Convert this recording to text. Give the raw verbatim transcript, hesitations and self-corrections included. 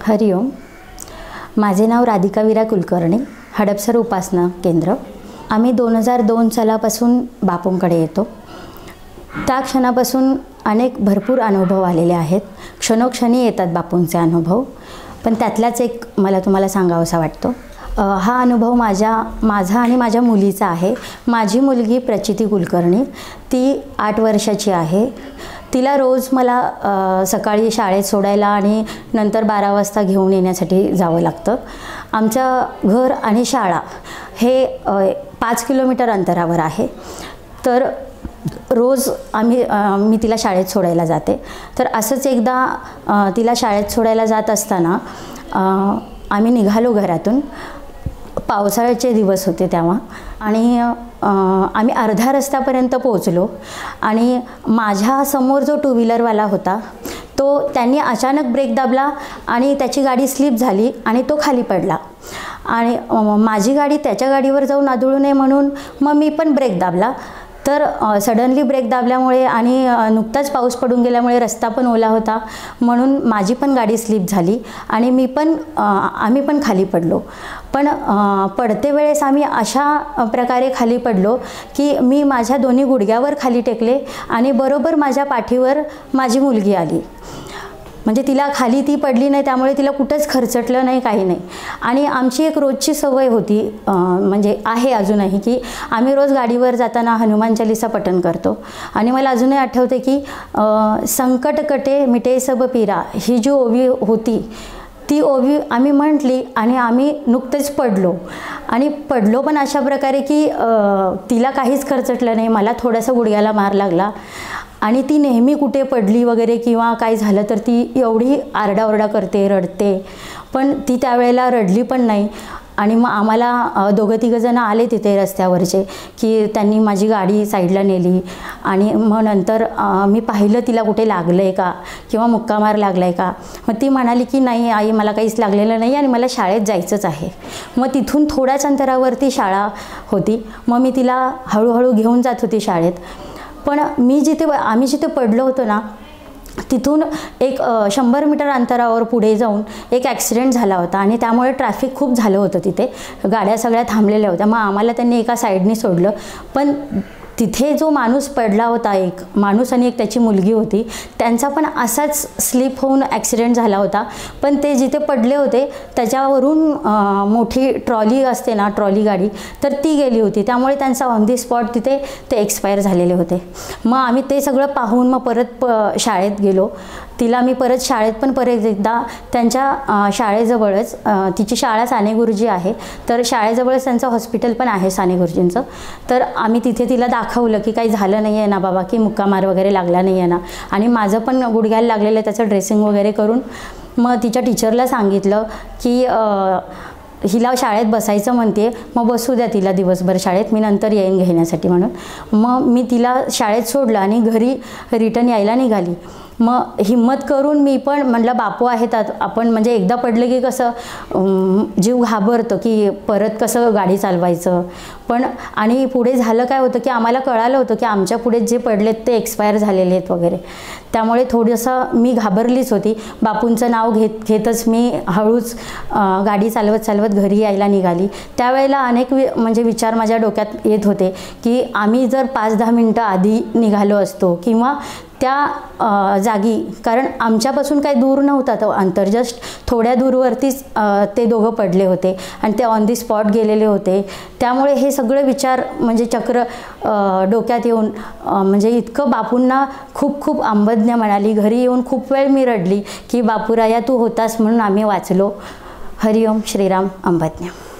हरिओम. माझे नाव राधिका वीरा कुलकर्णी, हडपसर उपासना केंद्र. आम्ही दोन हजार दोन सालापासून बापूंकडे येतो. त्या क्षणापासून अनेक भरपूर अनुभव आलेले आहेत. क्षणोक्षणी येतात बापूंचे अनुभव, पण त्यातलाच एक मला तुम्हाला सांगावासा वाटतो. हा अनुभव माझ्या माझा आणि माझ्या मुलीचा आहे. माझी मुलगी प्रचिती कुलकर्णी, ती आठ वर्षाची आहे. तिला रोज मला सकाळी शाळेत सोडायला आणि नंतर बारा वाजता घेऊन येण्यासाठी जावं लागतं. आमचं घर आणि शाळा हे पाच किलोमीटर अंतरावर आहे. तर रोज आम्ही मी तिला शाळेत सोडायला जाते. तर असंच एकदा तिला शाळेत सोडायला जात असताना आम्ही निघालो घरातून. पावसाळ्याचे दिवस होते तेव्हा, आणि आम्ही अर्ध्या रस्त्यापर्यंत पोहोचलो आणि माझ्या समोर जो टू व्हीलरवाला होता तो त्यांनी अचानक ब्रेक दाबला आणि त्याची गाडी स्लिप झाली आणि तो खाली पडला. आणि माझी गाडी त्याच्या गाडीवर जाऊन आदळू नये म्हणून मग मी पण ब्रेक दाबला. तर सडनली ब्रेक दाबल्यामुळे आणि नुकताच पाऊस पडून गेल्यामुळे रस्ता पण ओला होता, म्हणून माझी पण गाडी स्लिप झाली आणि मी पण आम्ही पण खाली पडलो. पण पडते वेळेस आम्ही अशा प्रकारे खाली पडलो की मी माझ्या दोन्ही गुडघ्यावर खाली टेकले आणि बरोबर माझ्या पाठीवर माझी मुलगी आली. म्हणजे तिला खाली ती पडली नाही, त्यामुळे तिला कुठंच खरचटलं नाही, काही नाही. आणि आमची एक रोजची सवय होती, म्हणजे आहे अजूनही, की आम्ही रोज गाडीवर जाताना हनुमान चालीसा पठण करतो. आणि मला अजूनही आठवते की संकट कटे मिटे सब पीरा ही जी ओवी होती ती ओवी आम्ही म्हटली आणि आम्ही नुकतेच पडलो. आणि पडलो पण अशा प्रकारे की तिला काहीच खरचटलं नाही, मला थोडासा गुडघ्याला मार लागला. आणि ती नेहमी कुठे पडली वगैरे किंवा काही झालं तर ती एवढी आरडाओरडा करते, रडते, पण ती त्यावेळेला रडली पण नाही. आणि मग आम्हाला दोघं तिघं जण आले तिथे रस्त्यावरचे, की त्यांनी माझी गाडी साईडला नेली. आणि मग नंतर मी पाहिलं तिला कुठे लागलं आहे का किंवा मुक्का मार लागला आहे का. मग ती म्हणाली की नाही आई, मला काहीच लागलेलं नाही आणि मला शाळेत जायचंच आहे. मग तिथून थोड्याच अंतरावरती शाळा होती. मग मी तिला हळूहळू घेऊन जात होती शाळेत. पण मी जिथे आम्ही जिथे पडलो होतो ना, तिथून एक शंभर मीटर अंतरावर पुढे जाऊन एक ॲक्सिडेंट झाला होता आणि त्यामुळे ट्रॅफिक खूप झालं होतं तिथे. गाड्या सगळ्या थांबलेल्या होत्या. मग आम्हाला त्यांनी एका साईडनी सोडलं. पण तिथे जो माणूस पडला होता, एक माणूस आणि एक त्याची मुलगी होती, त्यांचा पण असाच स्लिप होऊन ॲक्सिडेंट झाला होता. पण ते जिथे पडले होते त्याच्यावरून मोठी ट्रॉली असते ना, ट्रॉली गाडी, तर ती गेली होती. त्यामुळे त्यांचा ऑन दी स्पॉट तिथे ते एक्सपायर झालेले होते. मग आम्ही ते सगळं पाहून मग परत प शाळेत गेलो. तिला मी परत शाळेत पण परत एकदा त्यांच्या शाळेजवळच, तिची शाळा साने गुरुजी आहे, तर शाळेजवळच त्यांचं हॉस्पिटल पण आहे साने गुरुजींचं. तर आम्ही तिथे तिला दाखवलं की काही झालं नाही आहे ना बाबा, की मुक्कामार वगैरे लागला नाही आहे ना. आणि माझं पण गुडघ्याला लागलेलं आहे, त्याचं ड्रेसिंग वगैरे करून मग तिच्या टीचरला सांगितलं की हिला शाळेत बसायचं म्हणते, मग बसू द्या तिला दिवसभर शाळेत, मी नंतर येईन घेण्यासाठी म्हणून. मग मी तिला शाळेत सोडलं आणि घरी रिटर्न यायला निघाली. मग हिम्मत करून मी पण म्हटलं बापू आहेत आपण, म्हणजे एकदा पडलं की कसं जीव घाबरतो की परत कसं गाडी चालवायचं. पण आणि पुढे झालं काय होतं की आम्हाला कळालं होतं की आमच्या पुढे जे पडलेत ते एक्सपायर झालेले आहेत वगैरे. त्यामुळे थोडंसं मी घाबरलीच होती. बापूंचं नाव घेत घेतच मी हळूच गाडी चालवत चालवत घरी यायला निघाली. त्यावेळेला अनेक वि म्हणजे विचार माझ्या डोक्यात येत होते की आम्ही जर पाच दहा मिनटं आधी निघालो असतो किंवा त्या जागी, कारण आमच्यापासून काही दूर नव्हता तो अंतर, जस्ट थोड्या दूरवरतीच ते दोघं पडले होते आणि ते ऑन दी स्पॉट गेलेले होते. त्यामुळे हे सगळे विचार म्हणजे चक्र डोक्यात येऊन म्हणजे इतकं बापूंना खूप खूप अंबज्ञ म्हणाली. घरी येऊन खूप वेळ मी रडली की बापूराया तू होतास म्हणून आम्ही वाचलो. हरिओम श्रीराम अंबज्ञ.